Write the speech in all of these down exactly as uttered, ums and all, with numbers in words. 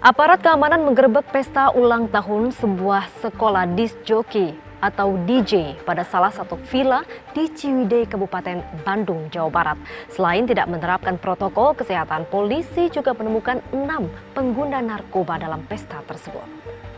Aparat keamanan menggerebek pesta ulang tahun sebuah sekolah disc joki atau D J pada salah satu villa di Ciwidey, Kabupaten Bandung, Jawa Barat. Selain tidak menerapkan protokol kesehatan, polisi juga menemukan enam pengguna narkoba dalam pesta tersebut.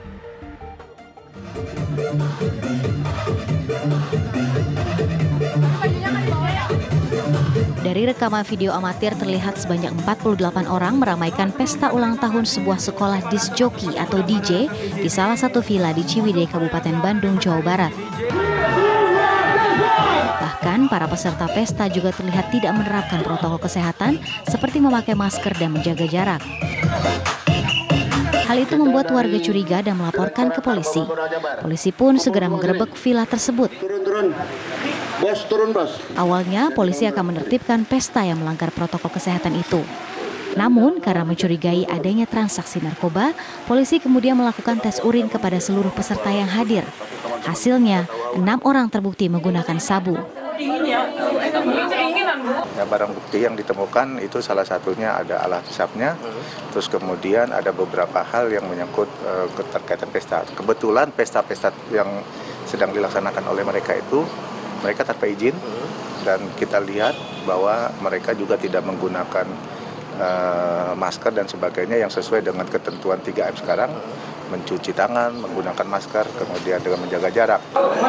Dari rekaman video amatir terlihat sebanyak empat puluh delapan orang meramaikan pesta ulang tahun sebuah sekolah disc joki atau D J di salah satu villa di Ciwidey, Kabupaten Bandung, Jawa Barat. Bahkan para peserta pesta juga terlihat tidak menerapkan protokol kesehatan seperti memakai masker dan menjaga jarak. Hal itu membuat warga curiga dan melaporkan ke polisi. Polisi pun segera menggerebek villa tersebut. Bos, turun bos. Awalnya polisi akan menertibkan pesta yang melanggar protokol kesehatan itu. Namun karena mencurigai adanya transaksi narkoba, polisi kemudian melakukan tes urin kepada seluruh peserta yang hadir. Hasilnya, enam orang terbukti menggunakan sabu. Ya, barang bukti yang ditemukan itu salah satunya ada alat hisapnya, terus kemudian ada beberapa hal yang menyangkut uh, keterkaitan pesta. Kebetulan pesta-pesta yang sedang dilaksanakan oleh mereka itu mereka tanpa izin, dan kita lihat bahwa mereka juga tidak menggunakan uh, masker dan sebagainya yang sesuai dengan ketentuan tiga M sekarang, mencuci tangan, menggunakan masker, kemudian dengan menjaga jarak.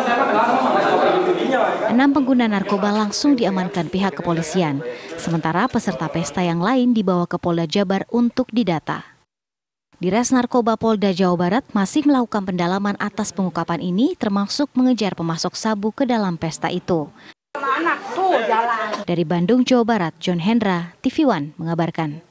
Enam pengguna narkoba langsung diamankan pihak kepolisian, sementara peserta pesta yang lain dibawa ke Polda Jabar untuk didata. Dires Narkoba Polda Jawa Barat masih melakukan pendalaman atas pengungkapan ini, termasuk mengejar pemasok sabu ke dalam pesta itu. Dari Bandung, Jawa Barat, John Hendra, T V One mengabarkan.